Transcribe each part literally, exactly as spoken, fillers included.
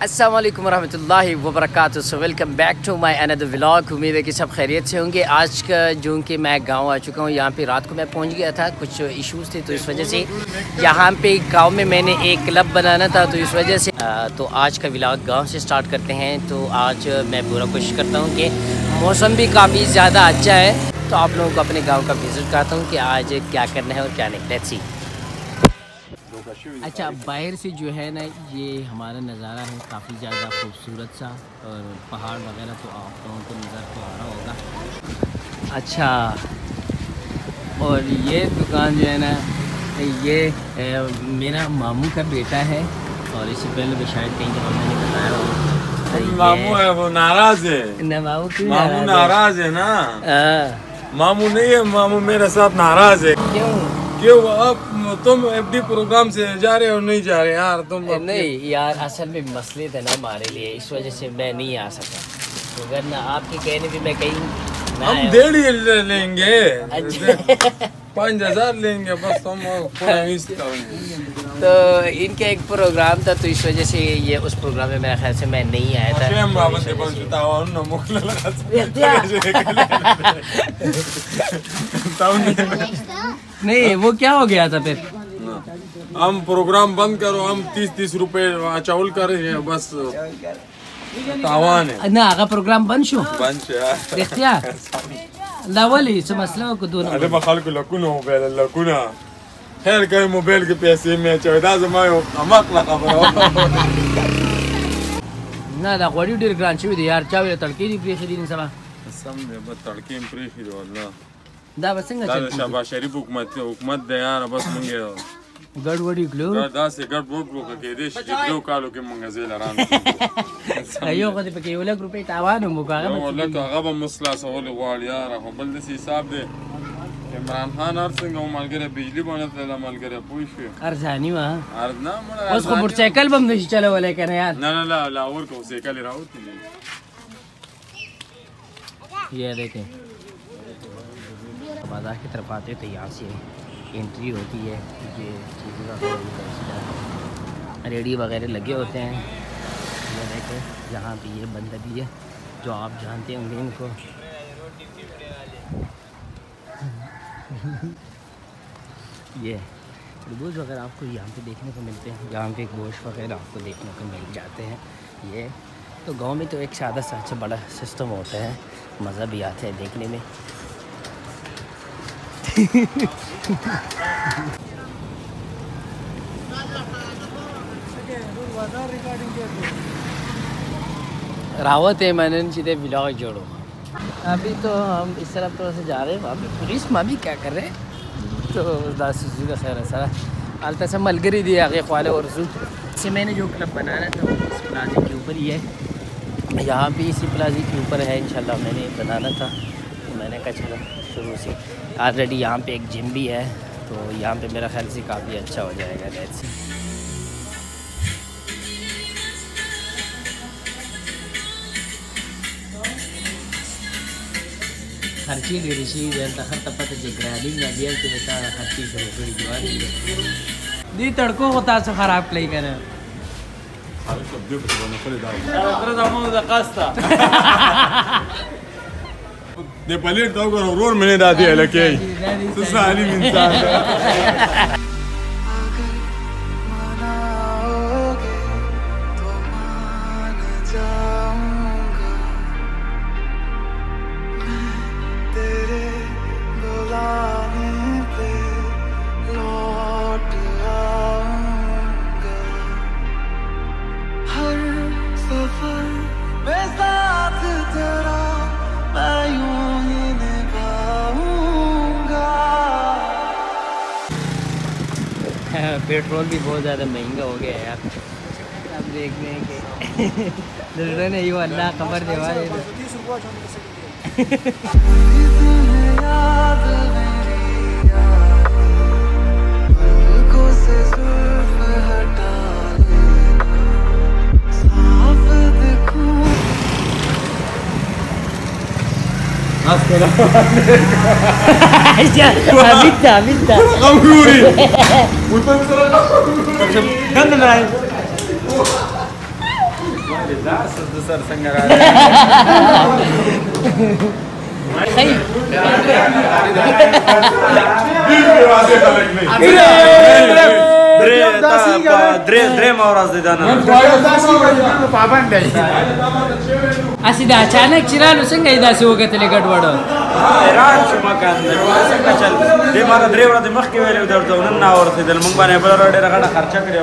अस्सलाम वालेकुम रहमतुल्लाहि व बरकातुहू। So welcome back to my another vlog. उम्मीद है कि सब खैरियत से होंगे। आज का जो कि मैं गांव आ चुका हूं, यहाँ पे रात को मैं पहुंच गया था, कुछ इश्यूज़ थे तो इस वजह से यहाँ पे गांव में मैंने एक क्लब बनाना था तो इस वजह से आ, तो आज का व्लॉग गांव से स्टार्ट करते हैं। तो आज मैं पूरा कोशिश करता हूँ कि मौसम भी काफ़ी ज़्यादा अच्छा है, तो आप लोगों को अपने गाँव का विज़िट कराता हूँ कि आज क्या करना है और क्या नहीं। Let's see. अच्छा, बाहर से जो है ना ये हमारा नज़ारा है काफ़ी ज़्यादा खूबसूरत सा, और पहाड़ वगैरह तो आप लोगों को नज़र तो आ रहा होगा। अच्छा, और ये दुकान जो है ना ये ए, मेरा मामू का बेटा है, और इससे पहले भी शायद कहीं जगह मैंने बताया हो। मामू है वो नाराज़ है ना, मामू क्यों मामू नाराज़ है ना? आ, मामू नहीं है, मामू मेरे साथ नाराज़ है। क्यों क्यों? अब तुम एफडी प्रोग्राम से जा रहे हो नहीं जा रहे यार? तुम नहीं यार, असल में मसले थे ना हमारे लिए, इस वजह से मैं नहीं आ सका। तो अगर ना आपके कहने पे मैं कहीं हम डेढ़ ही लेंगे। अच्छा। पाँच हजार लेंगे बस। तुम तो इनका एक प्रोग्राम था तो इस वजह से ये उस प्रोग्राम में मेरे ख्याल से मैं नहीं आया था। नहीं, वो क्या हो गया था फिर? हम प्रोग्राम बंद करो, हम तीस तीस रुपए चावल कर रहे हैं बस। तावान है ना, आगा प्रोग्राम बंद शो बंद यार देखिया लावली से मसला को दोनों अरे बखाल को लकुना मोबाइल लकुना खैर कहीं मोबाइल के पैसे में चौदह जमायो अमक लगा ना दा वडी डिर ग्रांड छु यार चावे तड़के दी प्रेशर दिन समा समझे बस तड़के में प्रेशर वाला दा बसंगा चल शाबाश शरीफ हुकूमत हुकूमत दे यार बस मंगे गड़बड़ी क्लो दा से गड़बड़ को के देश जो कालो के मंगे जेल रान अयो कदे पे केवल रुपए तावान मुका والله تو هغه مسلا سوال غواړ یار خو بل د حساب دی عمران خان هر څنګه مالګره بجلی باندې تل مالګره پوي شو ارزانی وا ارز نه مړه اوس خو موټرسایکل بم نشي چلولای کنه یار. نه نه لا لا اور کو سایکل راوتی ये देखें बाजार की तरफ आते तो यहाँ से एंट्री होती है। ये चीज़ें रेडी वगैरह लगे होते हैं। ये देखें यहाँ पे ये बंदा भी है जो आप जानते होंगे इनको। ये तरबूज वगैरह आपको यहाँ पे देखने को मिलते हैं, यहाँ पे गोश्त वगैरह आपको देखने को मिल जाते हैं। ये तो गांव में तो एक सादा सा अच्छा बड़ा सिस्टम होता है, मज़ा भी आता है देखने में। रावत है मैंने सीधे व्लॉग जोड़ो। अभी तो हम इस तरफ थोड़ा सा जा रहे हैं, वहाँ पे पुलिस मामी क्या कर रहे हैं तो दास का खैर है सारा आलता से मलगरी दिया आगे ख्वाले और से मैंने जो क्लब बनाना था वो इस प्लाजे के ऊपर ही है, यहाँ भी इसी प्लाजे के ऊपर है। इंशाल्लाह मैंने बनाना था तो मैंने कहा चलो शुरू से ऑलरेडी यहाँ पे एक जिम भी है, तो यहाँ पे मेरा ख्याल से काफ़ी अच्छा हो जाएगा। Let's see. हर चीज़ ऋषि हर तपत ग्राडिंग दिया कि बेटा हर चीज़ थोड़ी जुआ दी तड़को होता सो खराब प्ले करे दे पलेट तो करो रोड मैंने दादी है लके तो साली इंसान पेट्रोल भी बहुत ज़्यादा महंगा हो गया है यार। अब देखते हैं कि दूसरे ने यो अल्लाह खबर देवा Minta, minta. Kauguri. Putar misalnya. Kan naik. सर संग असिदा अचानक चिरानु څنګه ایدا سي وګتلې ګډوډ ایران چې مکان څنګه چل دې ما درې ورځې مخکې ویلې درته نن نه اورته دل مونږ باندې بل ډېر غټه خرچه کړې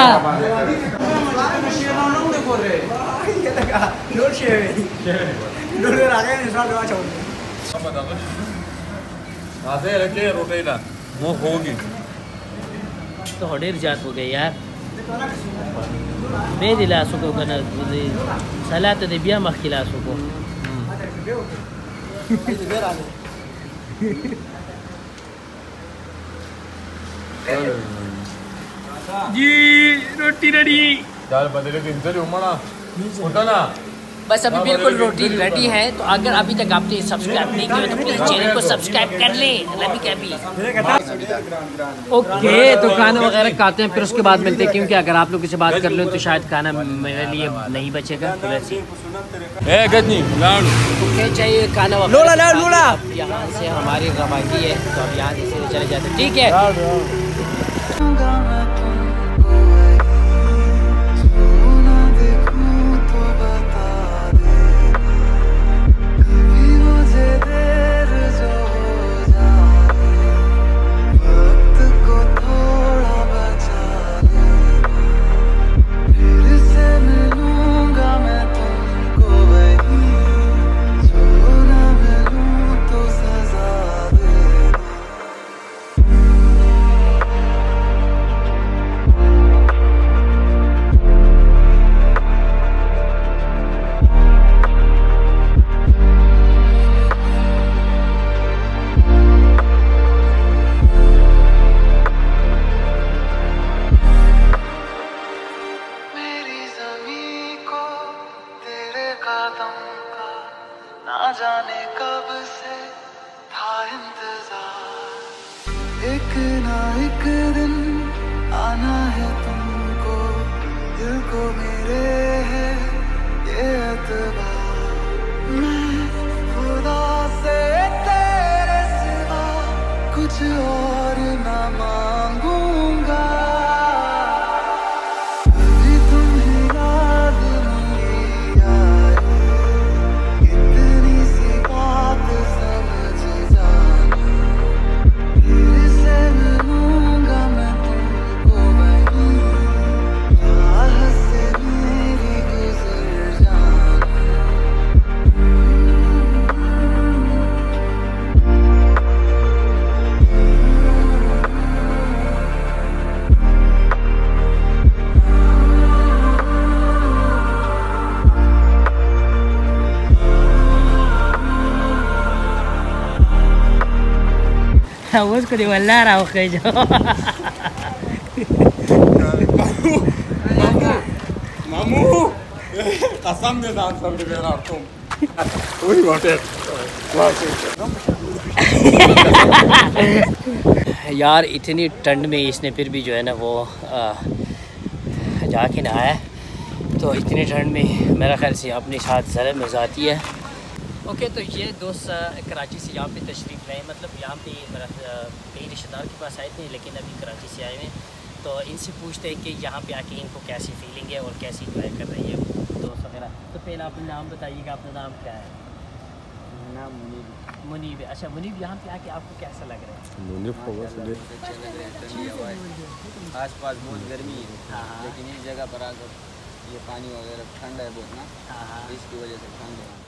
वो होगी तो ढेर जात हो गई यार बे दिलासो को कना सलात दे बिया मख खिलासो को जी रोटी रेडी दाल बदले के इंतजार उमड़ा उठा ना बस अभी बिल्कुल रोटी रेडी है। तो अगर अभी तक आपने सब्सक्राइब नहीं किया तो प्लीज चैनल को सब्सक्राइब कर ले। लवी कैबी ओके तो खाना वगैरह खाते हैं फिर उसके बाद मिलते हैं, क्योंकि अगर आप लोग से बात कर लो तो शायद खाना मेरे लिए नहीं बचेगा। तो वैसे ए गजनी लाडू ओके चाहिए खाना लोला लाडू लोला यहाँ से हमारी रवानगी है तो अब यहाँ से चले जाते हैं। ठीक है ना जाने कब से था इंतजार, एक ना एक दिन आना है तुमको, दिल को मेरे है ये एतबार। मैं खुदा से तेरे सिवा कुछ और ना मांगूंगा, कभी तुम्हें याद नहीं आई, इतनी सी बात समझ जाना, फिर से मिलूंगा मैं तुमको वहीं, राह से मेरी गुजर जाना। Awas ko di wala raw kayo. मामू कसम दे दान सब दे मेरा तुम वही वाटे यार इतनी ठंड में इसने फिर भी जो है ना वो जाके नहाया है, तो इतनी ठंड में मेरा ख्याल से अपने साथ ज़रा मज़ा आती है। ओके तो ये दोस्त कराची से यहाँ पे तशरीफ़ लाए, मतलब यहाँ पे मेरा कई रिश्तेदार के पास आए थे लेकिन अभी कराची से आए हैं, तो इनसे पूछते हैं कि यहाँ पे आके इनको कैसी फीलिंग है और कैसी इंजॉय कर रही है दोस्त वगैरह। तो पहले आप नाम बताइएगा, अपना नाम क्या है? नाम मुनीब। मुनीब। अच्छा मुनीब, यहाँ पे आके आपको कैसा लग रहा है? आस पास बहुत गर्मी है, लेकिन इस जगह पर आकर ये पानी वगैरह ठंडा है बहुत ना, इसकी वजह से ठंड है।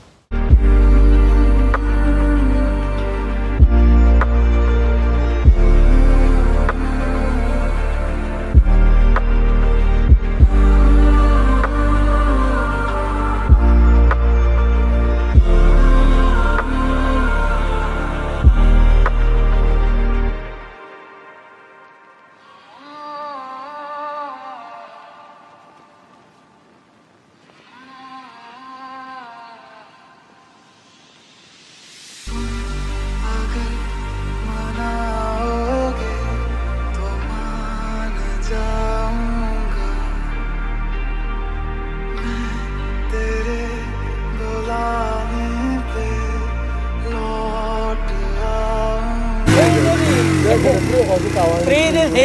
बाजू कावड फ्री दे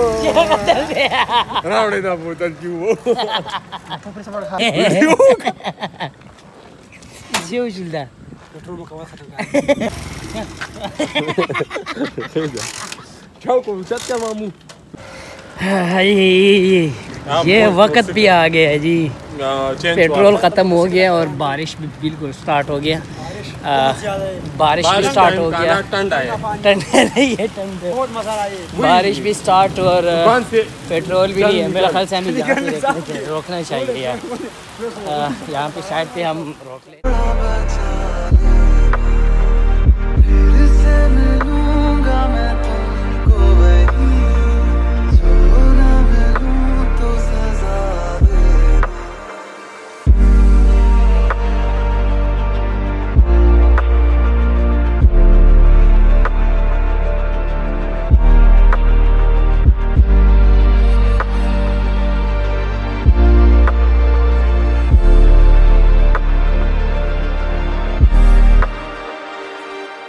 रावडे दा बोतल क्यों वो जेव शिलदा पेट्रोल कवा खात क्या को सत्य मामू ये वक्त भी आ गया है जी। पेट्रोल ख़त्म हो गया और बारिश भी बिल्कुल स्टार्ट हो गया। आ, बारिश भी स्टार्ट हो गया। ठंडा है ठंडा नहीं है, ठंडा बहुत मजा आया। बारिश भी स्टार्ट और पेट्रोल भी नहीं है। मेरा ख्याल से हमें यहाँ पे रोकना चाहिए यार। यहाँ पे साइड पे हम रोक ले।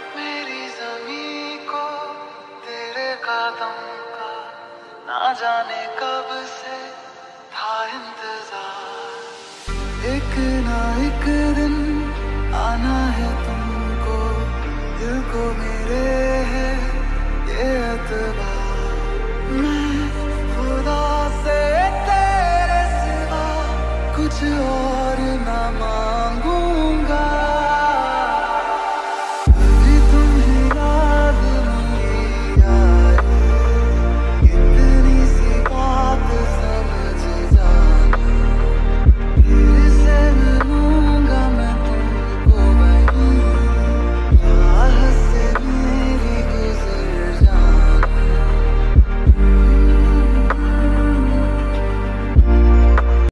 ना जाने